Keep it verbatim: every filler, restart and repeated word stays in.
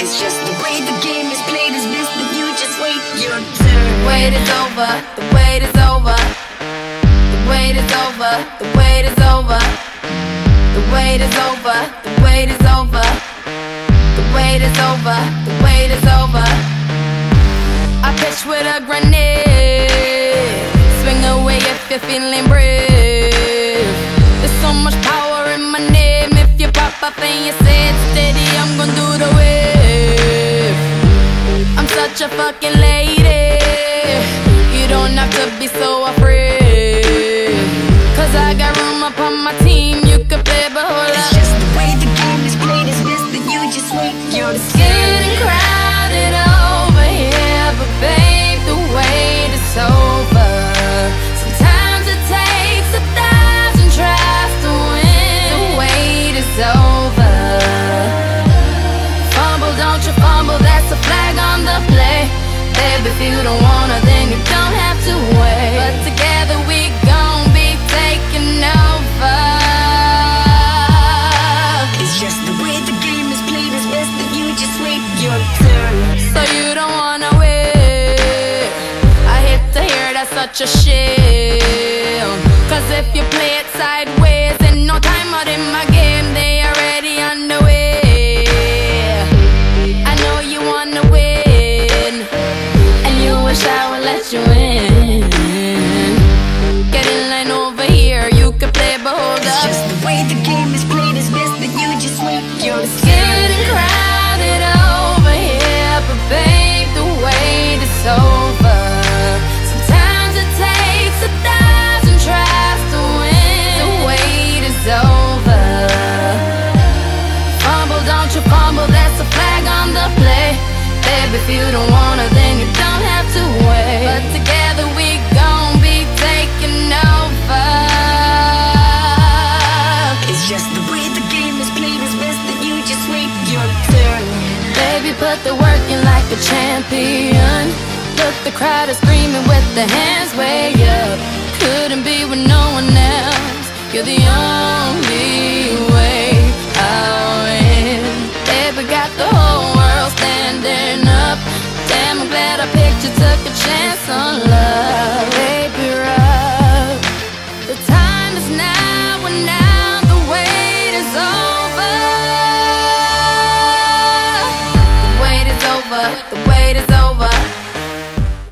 It's just the way the game is played is best that you just wait your turn. The wait is over, the wait is over. The wait is over, the wait is over. The wait is over, the wait is over. The wait is over, the wait is over. I pitch with a grenade. Swing away if you're feeling brave. There's so much power in my name. If you pop up and you say it steady, I'm gonna do the wave. I'm such a fucking lady. You don't have to be so afraid, cause I got room up on my team. You can play, but hold up. It's just the way the game is played is best that you just wait your It's turn. getting crowded over here, but babe, the wait is over. Sometimes it takes a thousand tries to win. The wait is over. Fumble, don't you fumble, that's a flag on the play. Babe, if you don't wanna, then you don't have to wait. But together we gon' be taking over. It's just the way the game is played is best that you just wait your turn. So you don't wanna wait. I hate to hear that such a shit, cause if you play it sideways, in no time out in my game, they already underway. I know you wanna win, and you wish I would let you in. Get in line over here, you can play, but hold It's up. just the way the game is played is best that you just wait your It's turn. getting crowded over here, but babe, the wait is over. Sometimes it takes a thousand tries to win. The wait is over. Fumble, don't you fumble, that's a flag on the play. Babe, if you don't wanna, then you don't have to wait. But together we gon' be taking over. It's just the way the game is played is best that you just wait your turn. Baby, put the work in like a champion. Look, the crowd is screaming with their hands way up. Couldn't be with no one else. You're the only way I'll win. Baby, got the whole world standing up. Damn, I'm glad I picked you, took a chance on love.